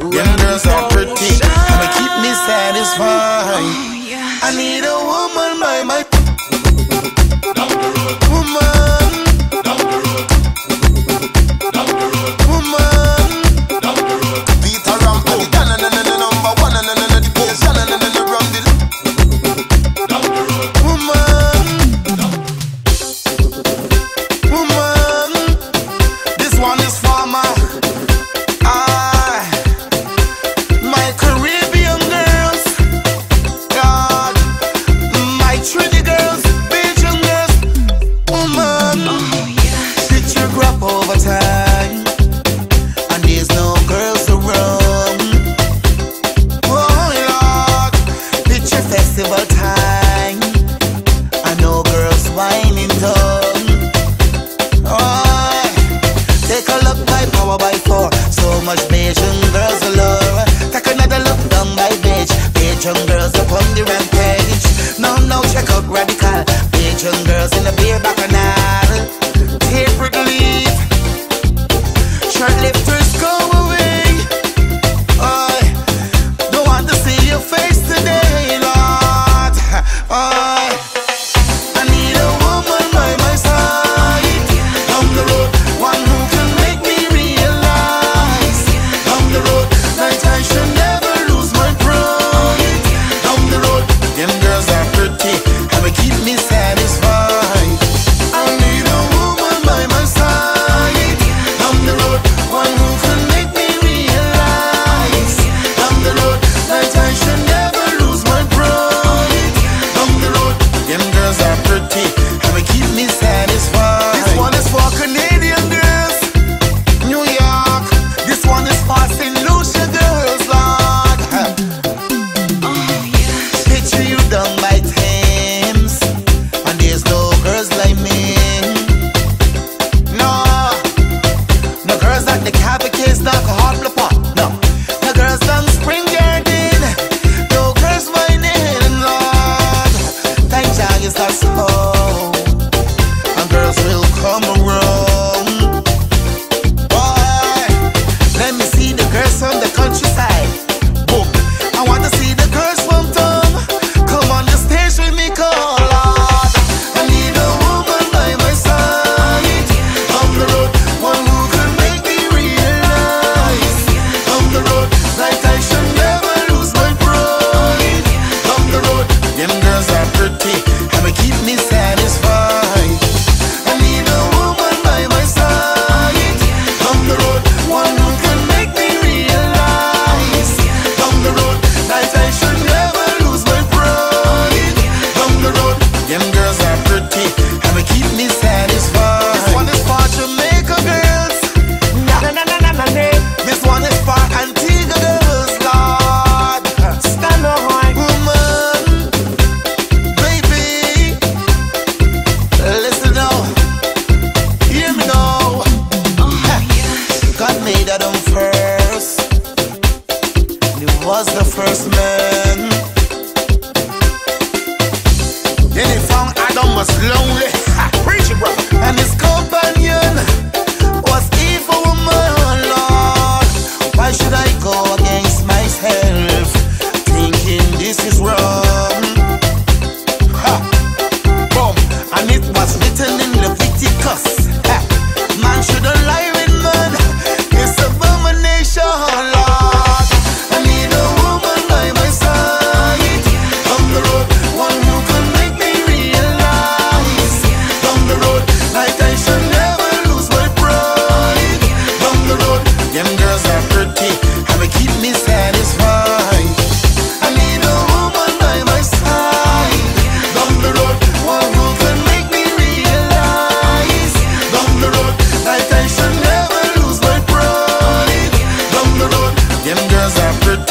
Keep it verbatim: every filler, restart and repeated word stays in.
Them girls are pretty, and they keep me satisfied. I need a woman by my woman, woman. Beat around and the gun and the number one and the dedication and the rum the woman, woman. This one is for my over time, and there's no girls around. Oh Lord, picture festival time, and no girls whining down. Oh, take a look by power by four, so much Bajan girls allure. Take another look down by beach, Bajan girls upon the rampage. Now, now check out radical Bajan girls in the beer bacchanal. Take leave. Lifters go away. I don't want to see your face today, Lord. I, I need a woman by my side. Down the road, one who can make me realize. Down the road, that I should never lose my pride. Down the road, them girls are pretty, and they keep me satisfied. I need a woman by my side. Down the road, one who can make me realize. Down the road, that I should never lose my pride. Down the road, them girls are pretty, and they keep me satisfied. This one is for Canadian girls, New York. This one is for Saint Lucia girls, Lord. Oh, yes. Picture you down by Thames, and there's no girls like me. The cavities, the alcohol pot. No, the girls down Spring Garden. No girls whining, Lord. Time John is our slow, and girls will come around. Boy, let me see the girls from the countryside. Boom, I want to see the girls from town. Come on the stage with me, call Lord. I need a woman by my side. On the road, one who can make me like I should never lose my pride. Down the road, them girls are pretty, and they keep me satisfied. I need a woman by my side. Down the road, one who can make me realize. Down the road, like I should never lose my pride. Down the road, them girls are pretty, and they keep me satisfied. This one is for Jamaica girls. Na na na na na na. This one is for Antigua girls, Lord. Stand on, woman, baby. Listen now, hear me now. Oh, yes. God made Adam first. He was the first man. Then he found Adam was lonely. Ha, preach it, brother. And his companion was evil woman, Lord. Why should I go against myself, thinking this is wrong? Ha, boom. And it was written in Leviticus. Ha, man shouldn't lie with man. It's abomination, Lord. I need a woman by my side. On the road, one who can make me realize. Down the road, like I should never lose my pride. Down the road, them girls are pretty, and they keep me satisfied. I need a woman by my side. Down the road, one who can make me realize. Down the road, like I should never lose my pride. Down the road, them girls are pretty.